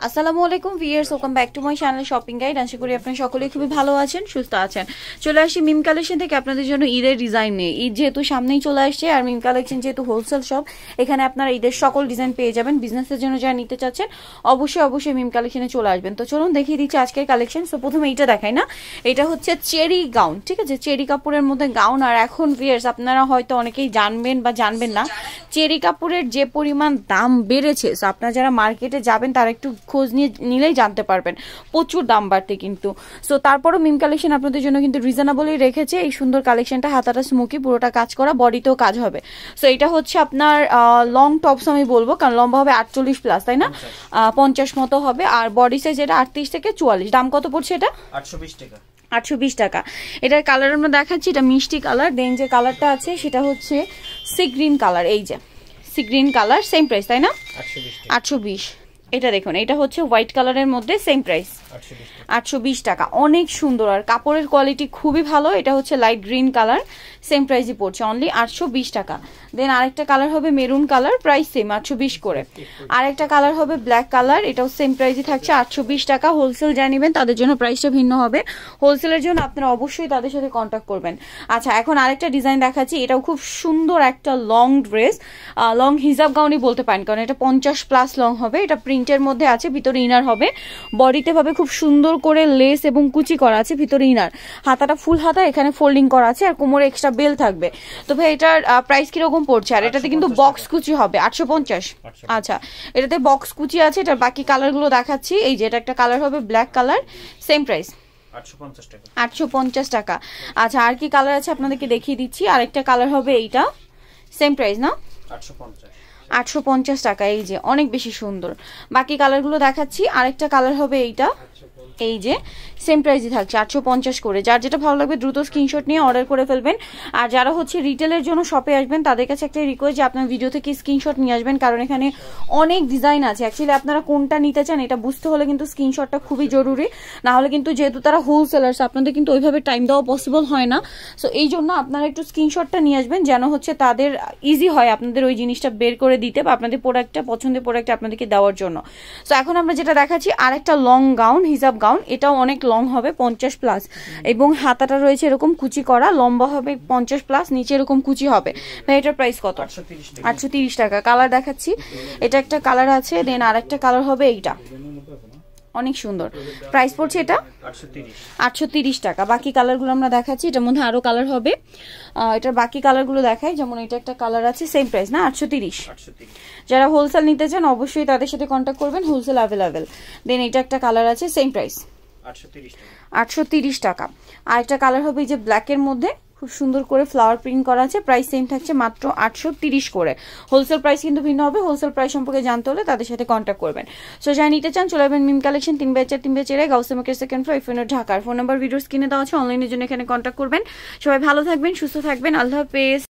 আসসালামু আলাইকুম viewers, welcome back to my channel shopping guide. আশা করি আপনারা সকলেই খুবই ভালো আছেন, সুস্থ আছেন। চলে আসি মিম কালেকশন থেকে আপনাদের জন্য ঈদের ডিজাইন নিয়ে। ঈদ যেহেতু সামনেই চলে আসছে আর মিম কালেকশন যেহেতু হোলসেল শপ, এখানে আপনারা ঈদের সকল ডিজাইন পেয়ে যাবেন। বিজনেসের জন্য যারা নিতে চাচ্ছেন অবশ্যই মিম কালেকশনে চলে আসবেন। তো চলুন দেখিয়ে দিচ্ছি আজকের কালেকশন। সো প্রথমে এইটা দেখাই না, এটা হচ্ছে চেরি গাউন, ঠিক আছে, চেরি কাপড়ের মধ্যে গাউন। আর এখন ভিউয়ার্স আপনারা হয়তো অনেকেই জানবেন বা জানবেন না, চেরি কাপড়ের যে পরিমাণ দাম বেড়েছে, সো আপনারা যারা মার্কেটে যাবেন তারা একটু খোঁজ নিলেই জানতে পারবেন, প্রচুর দাম বাড়তে কিন্তু। সো তারপরও মিম কালেকশন আপনাদের জন্য কিন্তু রিজনেবলই রেখেছে। এই সুন্দর কালেকশনটা, হাতাটা স্মোকি, পুরোটা কাজ করা, বডিতেও কাজ হবে। সো এটা হচ্ছে আপনার লং টপস আমি বলবো, কারণ লম্বা হবে 48 প্লাস, তাই না, 50 মতো হবে। আর বডি সাইজ এটা 38 থেকে 44। দাম কত পড়ছে এটা? 820 টাকা। 820 টাকা। এটার কালার আমরা দেখাচ্ছি, এটা মিষ্টি কালার। দেন যে কালারটা আছে সেটা হচ্ছে সি গ্রিন কালার, এই যে sea green colour, same price তাই না? 820। এটা দেখুন, এটা হচ্ছে হোয়াইট কালারের মধ্যে, সেম প্রাইস 820 টাকা। অনেক সুন্দর আর কাপড়ের কোয়ালিটি খুবই ভালো। এটা হচ্ছে লাইট গ্রিন কালার, সেম প্রাইসই পড়ছে, অনলি 820 টাকা। দেন আরেকটা কালার হবে মেরুন কালার, প্রাইস সেম 820 করে। আরেকটা কালার হবে ব্ল্যাক কালার, এটাও সেম প্রাইসই থাকছে 820 টাকা। হোলসেল যা নেবেন তাদের জন্য প্রাইসটা ভিন্ন হবে। হোলসেলের জন্য আপনারা অবশ্যই তাদের সাথে কন্ট্যাক্ট করবেন। আচ্ছা, এখন আরেকটা ডিজাইন দেখাচ্ছি। এটাও খুব সুন্দর একটা লং ড্রেস, লং হিজাব গাউনই বলতে পারেন, কারণ এটা 50 প্লাস লং হবে। এটা প্রিন্টের মধ্যে আছে, ভিতরে ইনার হবে, বডিতে ভাবে খুব সুন্দর করে লেস এবং কুচি করা আছে, ভিতরে ইনার, হাতাটা ফুল হাতা, এখানে ফোল্ডিং করা আছে, আর কোমরে এক্সট্রা বেল থাকবে। তো ভাই এটার প্রাইস কিরকম পড়ছে? আর এটাতে কিন্তু বক্স কুচি হবে 850। আচ্ছা, এটাতে বক্স কুচি আছে। এটার বাকি কালারগুলো দেখাচ্ছি। এই যে এটা একটা কালার হবে ব্ল্যাক কালার, সেম প্রাইস 850 টাকা। আচ্ছা, আর কি কালার আছে আপনাদেরকে দেখিয়ে দিচ্ছি। আরেকটা কালার হবে এইটা, সেম প্রাইস না, 850 টাকা। এই যে অনেক বেশি সুন্দর। বাকি কালারগুলো দেখাচ্ছি। আরেকটা কালার হবে এইটা, এই যে সেম প্রাইসই থাকছে 850 করে। যার যেটা ভালো লাগবে দ্রুত স্ক্রিনশট নিয়ে অর্ডার করে ফেলবেন। আর যারা হচ্ছে রিটেলের জন্য শপে আসবেন তাদের কাছে একটা রিকোয়েস্ট যে আপনার ভিডিও থেকে স্ক্রিনশট নিয়ে আসবেন, কারণ এখানে অনেক ডিজাইন আছে। অ্যাকচুয়ালি আপনারা কোনটা নিতে চান এটা বুঝতে হলে কিন্তু স্ক্রিনশটটা খুবই জরুরি, না হলে কিন্তু যেহেতু তারা হোলসেলার্স আপনাদের কিন্তু ওইভাবে টাইম দেওয়া পসিবল হয় না। সো এই জন্য আপনারা একটু স্ক্রিনশটটা নিয়ে আসবেন, যেন হচ্ছে তাদের ইজি হয় আপনাদের ওই জিনিসটা বের করে দিতে বা আপনাদের প্রোডাক্টটা, পছন্দের প্রোডাক্ট আপনাদেরকে দেওয়ার জন্য। সো এখন আমরা যেটা দেখাচ্ছি আরেকটা লং গাউন, হিজাব গাউন। এটাও অনেক লং হবে, 50 প্লাস, এবং হাতাটা রয়েছে এরকম কুচি করা, লম্বা হবে 50 প্লাস, নিচে এরকম কুচি হবে। ভাই এটার প্রাইস কত? 830 টাকা। কালার দেখাচ্ছি, এটা একটা কালার আছে, দেন আর একটা কালার হবে এইটা, অনেক সুন্দর। প্রাইস পড়ছে এটা 830 টাকা। বাকি কালারগুলো আমরা দেখাচ্ছি, এটার মধ্যে আরো কালার হবে। এটার বাকি কালারগুলো দেখাই, যেমন এটা একটা কালার আছে, সেম প্রাইস না, 830। যারা হোলসেল নিতে চান অবশ্যই তাদের সাথে কন্ট্যাক্ট করবেন, হোলসেল অ্যাভেলেবেল। দেন এটা একটা কালার আছে, সেম প্রাইস 830 টাকা। আর একটা কালার হবে এই যে ব্ল্যাকের মধ্যে, খুব সুন্দর করে ফ্লাওয়ার প্রিন্ট করা আছে, প্রাইস সেম থাকছে মাত্র 830 করে। হোলসেল প্রাইস কিন্তু ভিন্ন হবে। হোলসেল প্রাইস সম্পর্কে জানতে হলে তাদের সাথে কন্ট্যাক্ট করবেন। সো যারা নিতে চান চলে যাবেন মিম কালেকশন, 3/4 গাউসে মার্কেট, সেকেন্ড ফ্লোর, ইফেনার, ঢাকার। ফোন নাম্বার ভিডিওর স্ক্রিনে দেওয়া আছে, অনলাইনের জন্য এখানে কন্ট্যাক্ট করবেন। সবাই ভালো থাকবেন, সুস্থ থাকবেন, আল্লাহ হাফেজ।